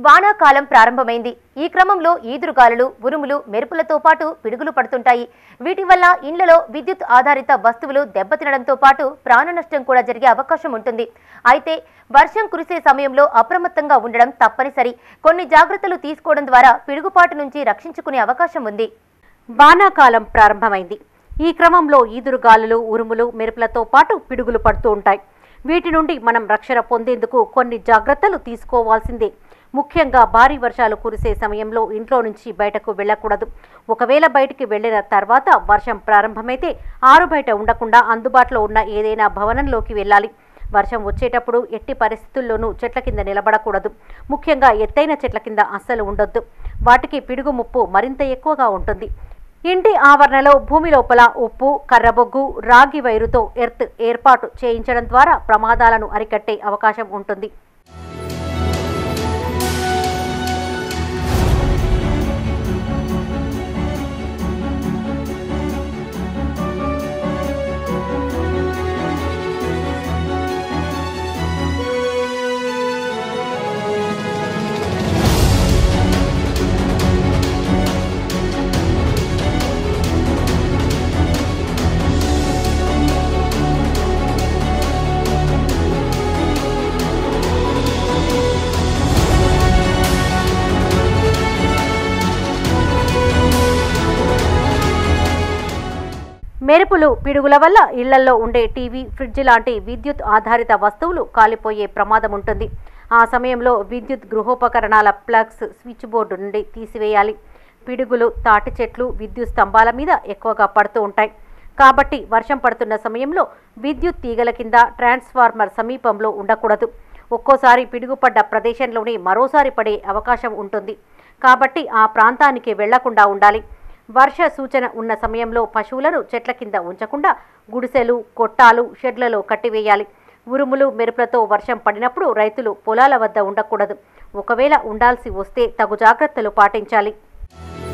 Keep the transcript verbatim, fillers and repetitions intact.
వానాకాలం ప్రారంభమైంది. ఈ క్రమంలో ఈదురుగాలులు, ఉరుములు, మెరుపులతో పాటు పిడుగులు పడుతుంటాయి. వీటి వల్ల ఇండ్లలో విద్యుత్ ఆధారిత వస్తువులు దెబ్బతినడంతో పాటు ప్రాణ నష్టం కూడా జరిగే అవకాశం ఉంటుంది. అయితే వర్షం కురిసే సమయంలో అప్రమత్తంగా ఉండడం తప్పనిసరి. కొన్ని జాగ్రత్తలు తీసుకోవడం ద్వారా పిడుగుపాటు నుంచి రక్షించుకునే అవకాశం ఉంది. వానాకాలం ప్రారంభమైంది. ఈ క్రమంలో ఈదురుగాలులు, ఉరుములు, మెరుపులతో పాటు పిడుగులు పడుతూ ఉంటాయి. వీటి నుండి మనం రక్షణ పొందేందుకు కొన్ని జాగ్రత్తలు తీసుకోవాల్సిందే. ముఖ్యంగా భారీ వర్షాలు కురిసే సమయంలో ఇంట్లో నుంచి బయటకు వెళ్లకూడదు. ఒకవేళ బయటికి వెళ్లిన తర్వాత వర్షం ప్రారంభమైతే ఆరు బయట ఉండకుండా అందుబాటులో ఉన్న ఏదైనా భవనంలోకి వెళ్ళాలి. వర్షం వచ్చేటప్పుడు ఎట్టి పరిస్థితుల్లోనూ చెట్ల కింద నిలబడకూడదు. ముఖ్యంగా ఎత్తైన చెట్ల కింద అస్సలు ఉండొద్దు. వాటికి పిడుగు ముప్పు మరింత ఎక్కువగా ఉంటుంది. ఇంటి ఆవరణలో భూమి లోపల ఉప్పు, కర్రబొగ్గు, రాగి వైరుతో ఎర్త్ ఏర్పాటు చేయించడం ద్వారా ప్రమాదాలను అరికట్టే అవకాశం ఉంటుంది. మెరుపులు, పిడుగుల వల్ల ఇళ్లలో ఉండే టీవీ, ఫ్రిడ్జ్ లాంటి విద్యుత్ ఆధారిత వస్తువులు కాలిపోయే ప్రమాదం ఉంటుంది. ఆ సమయంలో విద్యుత్ గృహోపకరణాల ప్లగ్స్ స్విచ్ బోర్డు నుండి తీసివేయాలి. పిడుగులు, తాటి చెట్లు విద్యుత్ స్తంభాల మీద ఎక్కువగా పడుతూ ఉంటాయి. కాబట్టి వర్షం పడుతున్న సమయంలో విద్యుత్ తీగల కింద, ట్రాన్స్ఫార్మర్ సమీపంలో ఉండకూడదు. ఒక్కోసారి పిడుగుపడ్డ ప్రదేశంలోనే మరోసారి పడే అవకాశం ఉంటుంది. కాబట్టి ఆ ప్రాంతానికి వెళ్లకుండా ఉండాలి. వర్ష సూచన ఉన్న సమయంలో పశువులను చెట్ల కింద ఉంచకుండా గుడిసెలు, కొట్టాలు, షెడ్లలో కట్టివేయాలి. ఉరుములు, మెరుపులతో వర్షం పడినప్పుడు రైతులు పొలాల వద్ద ఉండకూడదు. ఒకవేళ ఉండాల్సి వస్తే తగు జాగ్రత్తలు పాటించాలి.